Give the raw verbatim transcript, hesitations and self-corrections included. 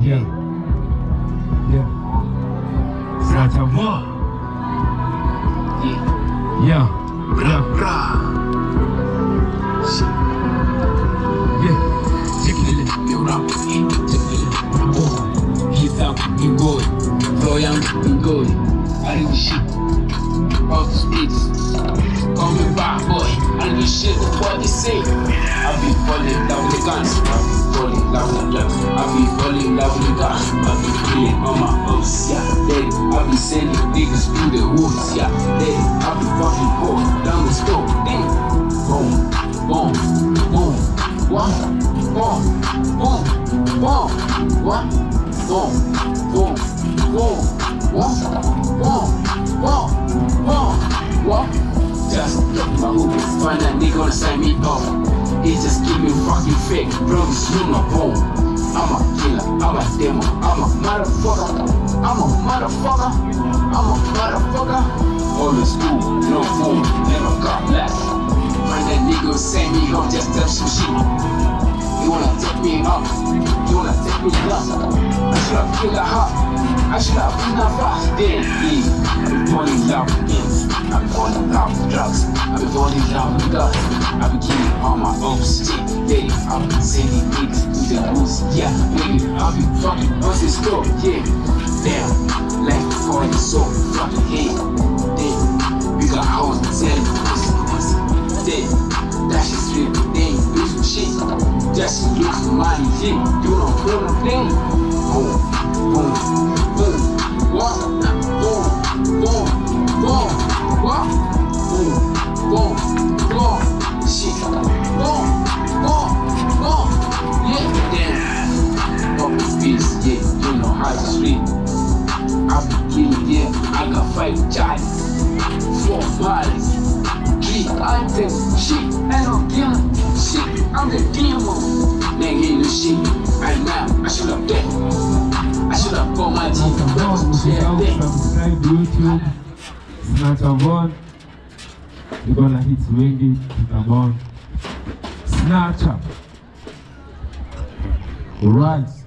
Yeah. Yeah. Such a war. Yeah. Yeah. Bra, bra. Yeah. Teknili, meu rap, teknili. Oh, hit up, you go. Royal, you go. I do shit. Off the streets. Call me bad boy. I do shit what they say. I be falling in love with the guns. I be falling in love with the drugs. I be falling in love with the guns. I be killing on my hoes, yeah. Daddy, I be sending niggas to the woods, yeah. Daddy, I be fucking cold down the store. Damn. Boom, boom, boom, what? Boom, boom, boom, what? Boom, boom, boom, what? Boom, boom, boom, what? Just look my hoop, find that nigga gonna sign me off. He just give me fucking fake, promise you no boom. I'm a killer, I'm a demo, I'm a motherfucker. I'm a motherfucker, I'm a motherfucker. Always cool, no boom, never got left. Find that nigga send me off, just tell some shit. You wanna take me up, you wanna take me down. I should have killed a hop, I should have been a fast. Then, yeah, I'm falling in love again. I'm falling in love with drugs. I've been falling in love with guns. I've been killing all my own shit. Daddy, I've been sending niggas to the woods. Yeah, baby, I've been fucking on the store. Yeah, damn, life for the soul. Fucking hate. Damn, we got house and selling pussy, pussy. Damn, that shit's real. Damn, do some shit. Just look for money. Yeah, you don't put no thing. Boom, boom, boom. What? Boom, boom, boom. What? Boom, boom, boom, shit, boom, boom, boom, yeah, damn, up the beats, yeah, you know how to sleep. I be killing, yeah, I got five charges, four bodies, three items, shit, and I'm killing, shit, I'm the demon, nigga in the shit, right now, I should have dead, I should have got my teeth, yeah, subscribe to YouTube. Snatch a one, you're gonna hit wengi tutabon. Snatch up. Right.